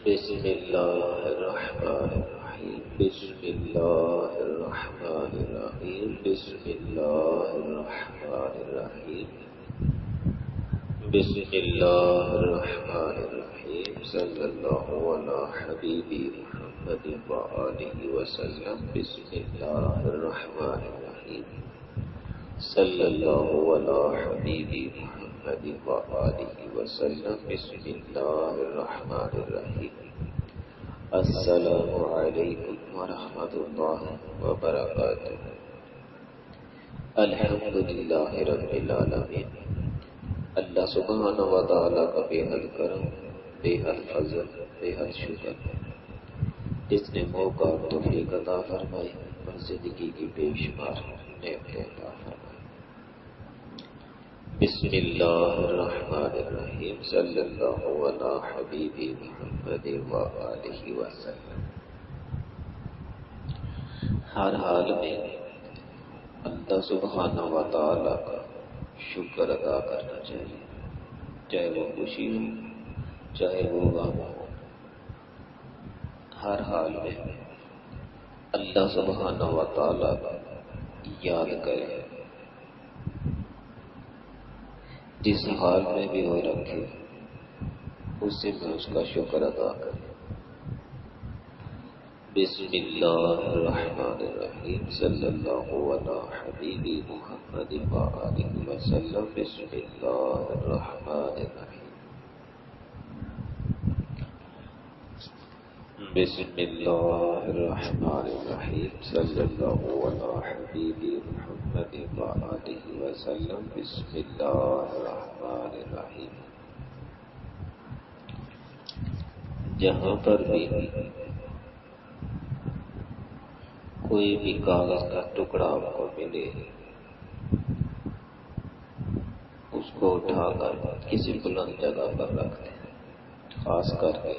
بسم اللہ الرحمن الرحیم بسم اللہ الرحمن الرحیم بسم اللہ الرحمن الرحیم بسم اللہ الرحمن الرحیم صلی اللہ علی حبیبی محمد وآلہ وسلم بسم اللہ الرحمن الرحیم صلی اللہ علی حبیبی محمد وآلہ وسلم بسم اللہ الرحمن الرحیم السلام علیکم ورحمۃ اللہ وبرکاتہ۔ الحمد للہ رب العالمین، اللہ سبحانہ و تعالیٰ کا بے حد کرم، بے حد فضل، بے حد شکر، جس نے موقع اور توفیق عطا فرمائی اور زندگی کی بے شمار نعمتیں عطا فرمائی۔ بسم اللہ الرحمن الرحیم صلی اللہ علی حبیبی محمد وآلہ وسلم۔ ہر حال میں اللہ سبحانہ و تعالیٰ کا شکر ادا کرنا چاہیے، چاہے وہ خوشی ہو چاہے وہ غم ہو، ہر حال میں اللہ سبحانہ و تعالیٰ کا یاد کرے، جس حال میں بھی ہو رکھے اس سے میں اس کا شکر ادا کرے۔ بسم اللہ الرحمن الرحیم صلی اللہ علی حبیبی محمد وآلہ وسلم بسم اللہ الرحمن الرحیم بسم اللہ الرحمن الرحیم صلی اللہ علی حبیبی محمد وآلہ وسلم بسم اللہ الرحمن الرحیم۔ جہاں پر بھی کوئی بھی کاغذ کا ٹکڑا آپ کو ملے، اس کو اٹھا کر کسی بلند جگہ پر رکھ دیں۔ خاص کر کے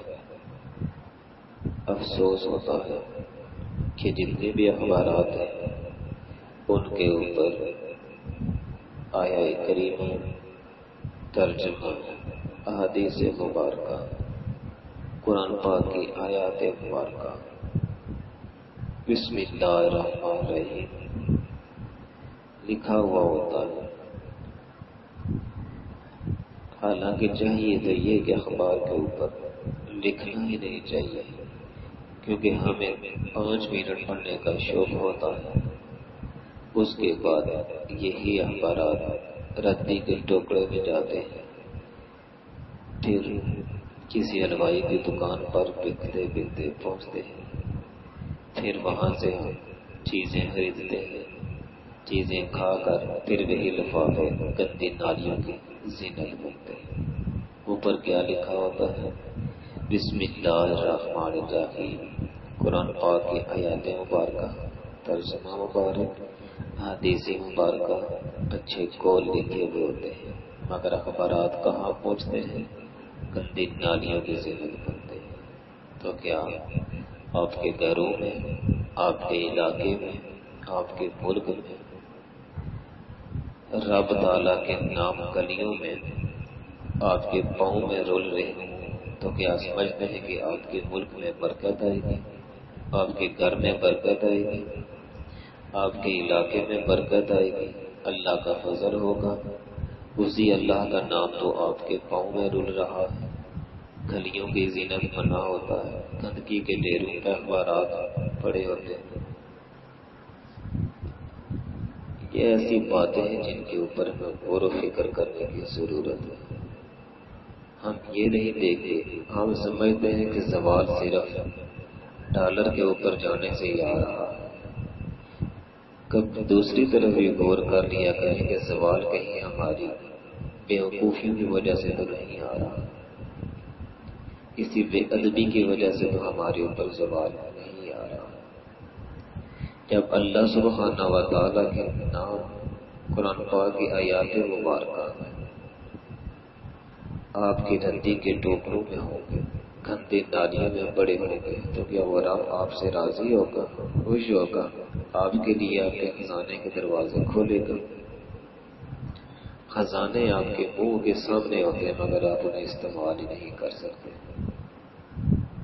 افسوس ہوتا ہے کہ جتنے بھی اخبارات ہیں ان کے اوپر آیات کریمہ، ترجمہ، احادیث مبارکہ، قرآن پاک کی آیات مبارکہ، بسم اللہ الرحمن الرحیم لکھا ہوا ہوتا ہے۔ حالانکہ چاہیے تو یہ کہ اخبار کے اوپر لکھنا ہی نہیں چاہیے، کیونکہ ہمیں 5 منٹ پڑھنے کا شوق ہوتا ہے، اس کے بعد یہی اخبارات ردی کے ٹوکرے میں جاتے ہیں، پھر کسی حلوائی کی دکان پر بکتے بکتے پہنچتے ہیں، پھر وہاں سے ہم چیزیں خریدتے ہیں، چیزیں کھا کر پھر وہی لفافے گندی نالیوں کی زینت بنتے ہیں۔ اوپر کیا لکھا ہوتا ہے؟ بسم اللہ الرحمن الرحیم، قرآن پاک کی آیات مبارکہ، ترجمہ مبارک، حدیث مبارکہ، اچھے قول لکھے ہوئے ہوتے ہیں، مگر اخبارات کہاں پہنچتے ہیں؟ گندی نالیوں کی زینت بنتے ہیں۔ تو کیا آپ کے گھروں میں، آپ کے علاقے میں، آپ کے ملک میں رب تعالیٰ کے نام گلیوں میں آپ کے پاؤں میں رول رہے ہیں، تو کیا سمجھتے ہیں کہ آپ کے ملک میں برکت آئے گی، آپ کے گھر میں برکت آئے گی، آپ کے علاقے میں برکت آئے گی؟ اللہ کا فضل ہوگا، اسی اللہ کا نام تو آپ کے پاؤں میں رول رہا ہے، گلیوں کی زینت بنا ہوتا ہے، گندگی کے ڈھیروں پہ اخبارات پڑے ہوتے ہیں۔ یہ ایسی باتیں ہیں جن کے اوپر ہمیں غور و فکر کرنے کی ضرورت ہے۔ ہم یہ نہیں دیکھتے، ہم سمجھتے ہیں کہ زوال صرف ڈالر کے اوپر جانے سے ہی آ رہا ہے۔ کب دوسری طرف بھی غور کر لیا کریں کہ زوال کہیں ہماری بیوقوفیوں کی وجہ سے تو نہیں آ رہا، کسی بے ادبی کی وجہ سے تو ہمارے اوپر زوال نہیں آ رہا۔ جب اللہ سبحانہ و تعالیٰ کے نام قرآن پاک کی آیات مبارکہ آپ کی ردی کے ٹوکروں میں ہوں گے، گندے نالیوں میں پڑے ہوں گے، تو کیا وہ رب آپ سے راضی ہوگا، خوش ہوگا، آپ کے لیے آپ کے خزانے کے دروازے کھولے گا؟ خزانے آپ کے منہ کے سامنے ہوتے ہیں مگر آپ انہیں استعمال ہی نہیں کر سکتے۔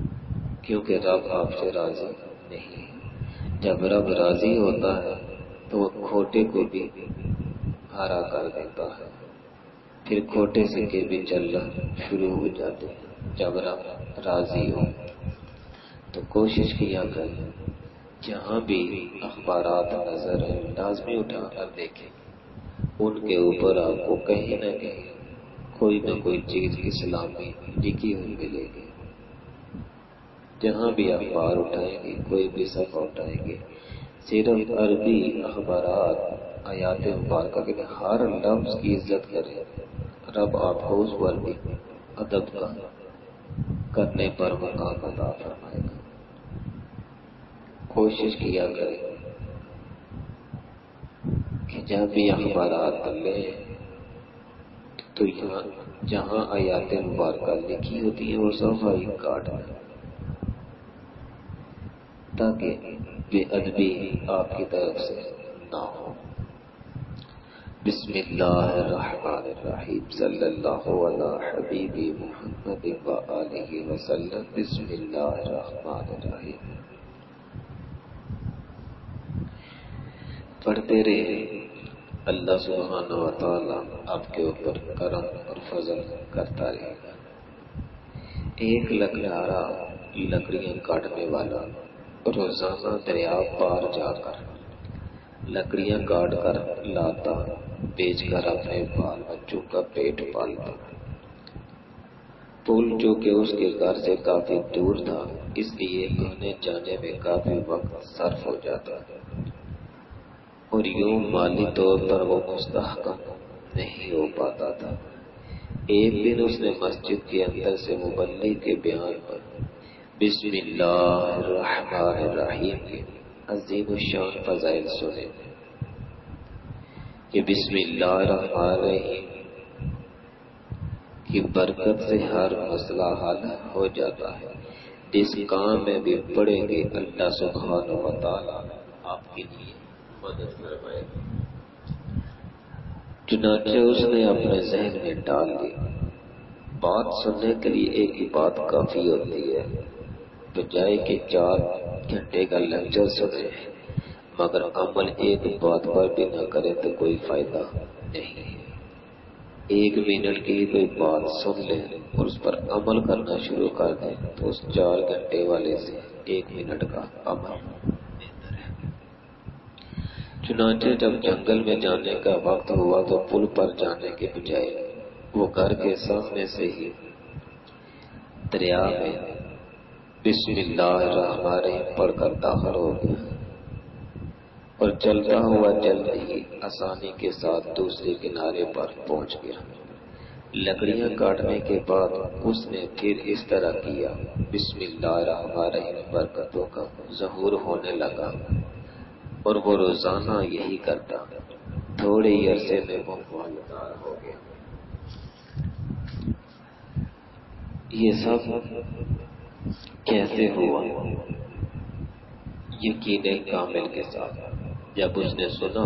کیونکہ رب آپ سے راضی نہیں ہے۔ جب رب راضی ہوتا ہے تو وہ کھوٹے کو بھی ہرا کر دیتا ہے، پھر کھوٹے سکے بھی چلنا شروع ہو جاتے ہیں۔ جب رب راضی ہو تو کوشش کیا کریں جہاں بھی اخبارات نظر آئیں لازمی اٹھا کر دیکھیں، ان کے اوپر آپ کو کہیں نہ کہیں کوئی نہ کوئی چیز اسلامی لکھی ہوئی ملے گی۔ جہاں بھی اخبار اٹھائیں گے، کوئی بھی صفحہ اٹھائیں گے، صرف عربی اخبارات آیات مبارکہ کے ہر لفظ کی عزت کریں، رب آپ کو اس پر بھی ادب کا کرنے پر مقام عطا فرمائے گا۔ کوشش کیا کریں کہ جب بھی اخبارات لیں تو یہاں جہاں آیات مبارکہ لکھی ہوتی ہیں وہ صفحہ ہی کاٹ دیں، تاکہ بے ادبی آپ کی طرف سے نہ ہو۔ بسم اللہ الرحمن الرحیم، صلی اللہ علی حبیبی محمد وآلہ وسلم۔ بسم اللہ الرحمن الرحیم۔ پڑھتے رہے، اللہ سبحانہ و تعالی آپ کے اوپر کرم اور فضل کرتا رہے گا۔ ایک لکڑہارا لکڑیاں کاٹنے والا روزانہ دریا پار جا کر لکڑیاں کاٹ کر لاتا، بیچ کر اپنے بال بچوں کا پیٹ پالتا۔ پل جو کہ اس کے گھر سے کافی دور تھا، اس لیے آنے جانے میں کافی وقت صرف ہو جاتا اور یوں مالی طور پر وہ مستحکم نہیں ہو پاتا تھا۔ ایک دن اس نے مسجد کے اندر سے مبلغ کے بیان پر بسم اللہ الرحمن الرحیم کے عظیم الشان فضائل سنے کہ بسم اللہ الرحمن الرحیم کی برکت سے ہر مسئلہ حل ہو جاتا ہے۔ جس کام میں بھی پڑیں گے اللہ سبحانہ و تعالی آپ کے لیے مدد فرمائے گا۔ چنانچہ اس نے اپنے ذہن میں ڈال دی، بات سننے کے لیے ایک ہی بات کافی ہوتی ہے، بجائے کہ 4 گھنٹے کا لیکچر سنے مگر عمل ایک بات پر بھی نہ کرے تو کوئی فائدہ نہیں ہے۔ 1 منٹ کی کوئی بات سن لیں اور اس پر عمل کرنا شروع کر دیں تو اس 4 گھنٹے والے سے 1 منٹ کا عمل بہتر ہے۔ چنانچہ جب جنگل میں جانے کا وقت ہوا تو پل پر جانے کے بجائے وہ گھر کے سامنے سے ہی دریا میں بسم اللہ الرحمن الرحیم پڑھ کر داخل ہو گیا اور چلتا ہوا جلد ہی آسانی کے ساتھ دوسرے کنارے پر پہنچ گیا۔ لکڑیاں کاٹنے کے بعد اس نے پھر اس طرح کیا، بسم اللہ الرحمن الرحیم برکتوں کا ظہور ہونے لگا اور وہ روزانہ یہی کرتا۔ تھوڑے ہی عرصے میں وہ مالدار ہو گیا۔ یہ سب کیسے ہوا؟ یقین کامل کے ساتھ۔ جب اس نے سنا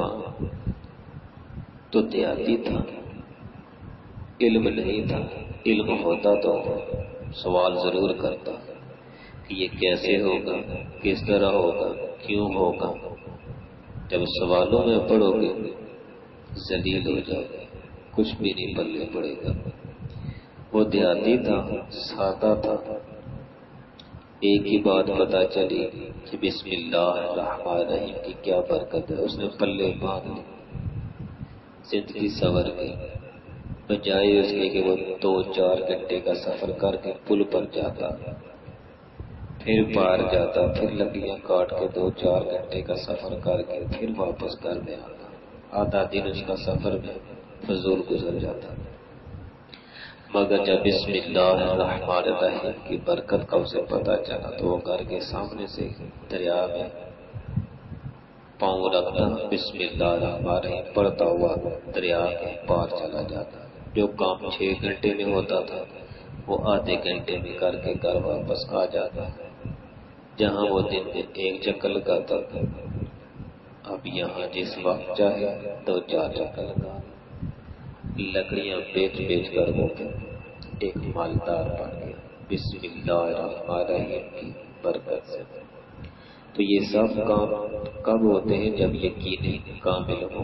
تو دیہاتی تھا، علم نہیں تھا، علم ہوتا تو سوال ضرور کرتا کہ یہ کیسے ہوگا، کس طرح ہوگا، کیوں ہوگا۔ جب سوالوں میں پڑو گے ذلیل ہو جاؤ گے، کچھ بھی نہیں پلے پڑے گا۔ وہ دیہاتی تھا، سادہ تھا، ایک ہی بات پتہ چلی کہ بسم اللہ الرحمن الرحیم کی کیا برکت ہے، اس نے پلے باندھ لی، زندگی سنور گئی۔ بجائے اس کے کہ وہ 2-4 گھنٹے کا سفر کر کے پل پر جاتا، پھر پار جاتا، پھر لکڑیاں کاٹ کے 2-4 گھنٹے کا سفر کر کے پھر واپس گھر میں آتا، آدھا دن اس کا سفر میں فضول گزر جاتا۔ مگر جب بسم اللہ الرحمن الرحیم کی برکت کا اسے پتہ چلا تو وہ گھر کے سامنے سے دریا میں پاؤں رکھتا، بسم اللہ الرحمن الرحیم پڑھتا ہوا دریا کے پار چلا جاتا۔ جو کام 6 گھنٹے میں ہوتا تھا وہ آدھے گھنٹے میں کر کے گھر واپس آ جاتا۔ جہاں وہ دن میں 1 چکر لگاتا تھا، اب یہاں جس وقت چاہے 2-4 چکر لگا۔ لکڑیاں بیچ کر وہ ایک مالدار بن گیا۔ بسم اللہ الرحمن الرحیم کی برکت سے۔ تو یہ سب کام کب ہوتے ہیں؟ جب یقین کامل ہو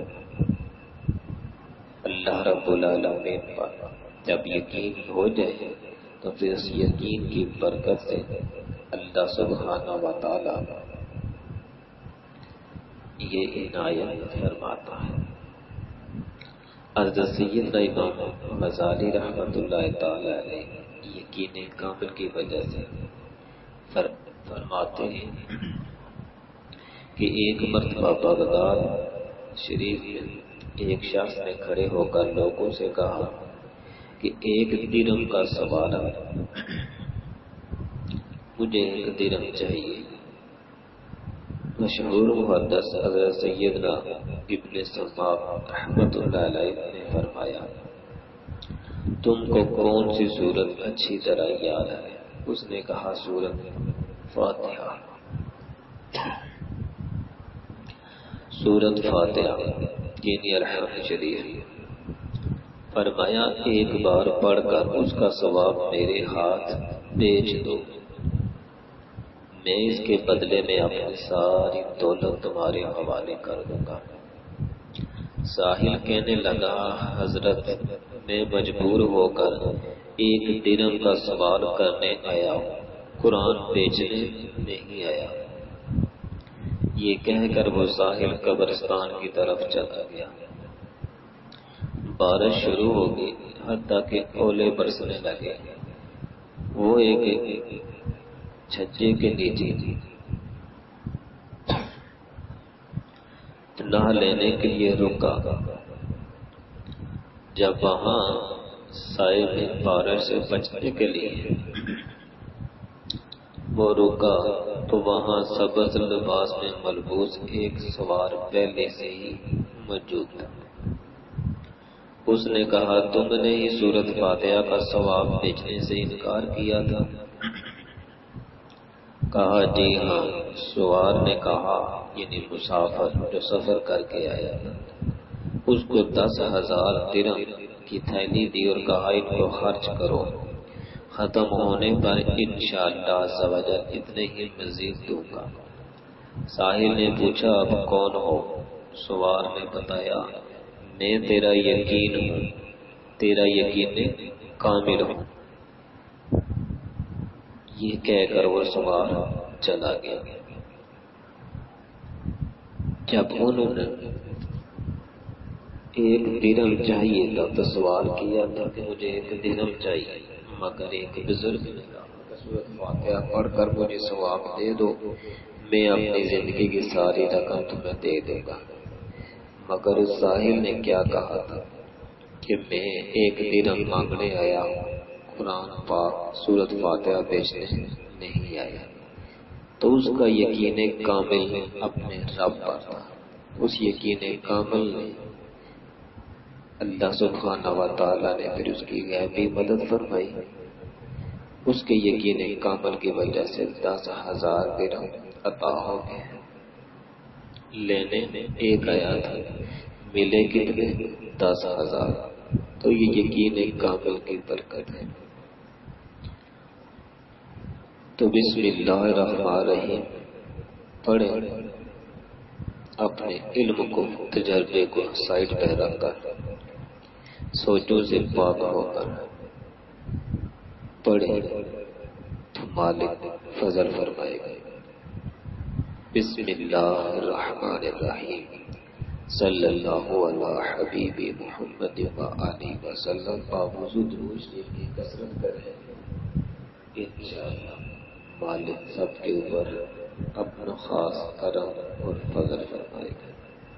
اللہ رب العالمین پر۔ جب یقین ہو جائے تو پھر اس یقین کی برکت سے اللہ سبحانہ و تعالی یہ عنایت فرماتا ہے۔ حضرت سیدنا امام غزالی رحمۃ اللہ تعالی علیہ یقین کامل کی وجہ سے فرماتے ہیں کہ ایک مرتبہ بغداد شریف میں ایک شخص نے کھڑے ہو کر لوگوں سے کہا کہ ایک درہم کا سوال ہے، مجھے ایک درہم چاہیے۔ مشہور محدث حضرت سیدنا ابن سماک رحمۃ اللہ علیہ نے فرمایا تم کو کون سی سورت اچھی طرح یاد ہے؟ اس نے کہا سورت فاتحہ۔ سورت فاتحہ یعنی الحمد شریف۔ فرمایا ایک بار پڑھ کر اس کا ثواب میرے ہاتھ بیچ دو، میں اس کے بدلے میں اپنی ساری دولت تمہارے حوالے کر دوں گا۔ ساحل کہنے لگا حضرت میں مجبور ہو کر ایک درہم کا سوال کرنے آیا ہوں، قرآن بیچنے نہیں آیا۔ یہ کہہ کر وہ ساحل قبرستان کی طرف چلا گیا۔ بارش شروع ہو گئی، حتیٰ کہ اولے برسنے لگے۔ وہ ایک چھجے کے نیچے نہا لینے کے لیے رکا۔ جب وہاں سائے میں بارش سے بچنے کے لیے وہ رکا تو وہاں سبز لباس میں ملبوس ایک سوار پہلے سے ہی موجود تھا۔ اس نے کہا تم نے ہی سورت فاتحہ کا ثواب بیچنے سے انکار کیا تھا؟ کہا جی ہاں۔ سوار نے کہا یعنی مسافر جو سفر کر کے آیا تھا، اس کو 10,000 درہم کی تھیلی دی اور کہا ان کو خرچ کرو، ختم ہونے پر انشاءاللہ عز و جل اتنے ہی مزید دوں گا۔ ساحل نے پوچھا اب کون ہو؟ سوار نے بتایا میں تیرا یقین ہوں، تیرا یقین کامل ہوں۔ یہ کہہ کر وہ سوار چلا گیا۔ جب انہوں نے ایک درہم چاہیے تھا تو سوال کیا تھا کہ مجھے ایک درہم چاہیے، مگر ایک بزرگ نے کہا سورت فاتحہ پڑھ کر مجھے ثواب دے دو، میں اپنی زندگی کی ساری رقم تمہیں دے دوں گا۔ مگر اس ساحل نے کیا کہا تھا کہ میں ایک درہم مانگنے آیا ہوں، قرآن پاک سورت فاتحہ بیچنے نہیں آیا۔ تو اس کا یقین کامل اپنے رب پر تھا۔ اس یقین کامل نے اللہ سبحانہ و تعالیٰ نے پھر اس کی غیبی مدد فرمائی۔ اس کے یقین کامل کی وجہ سے 10,000 درہم عطا ہو گئے۔ لینے ایک آیا تھا، ملے کتنے؟ 10,000۔ تو یہ یقین کامل کی برکت ہے۔ تو بسم اللہ الرحمن الرحیم پڑھیں، اپنے علم کو تجربے کو سائڈ پہ رکھ کر سوچوں سے پاک ہو کر پڑھیں تو مالک فضل فرمائے گا۔ بسم اللہ الرحمن الرحیم صلی اللہ علی حبیب محمد وآلہ وسلم۔ باوضو درود شریف کی کثرت کریں، انشاءاللہ مالک سب کے اوپر اپنا خاص کرم اور فضل فرمائے گا۔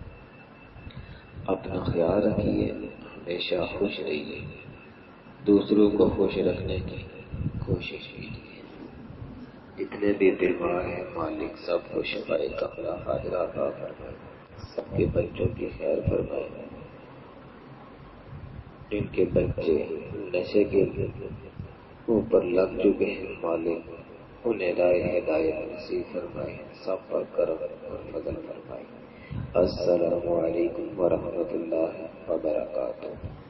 اپنا خیال رکھیے، ہمیشہ خوش رہیے، دوسروں کو خوش رکھنے کی کوشش کیجیے۔ جتنے بھی بیمار ہیں مالک سب کو شفائے کاملہ حاضرہ عطا فرمائے، سب کے بچوں کی خیر فرمائے، جن کے بچے نشے کے اوپر لگ چکے ہیں مالک انہیں راہ ہدایت نصیب فرمائے، سب پر کرم اور فضل فرمائے۔ السلام علیکم ورحمۃ اللہ وبرکاتہ۔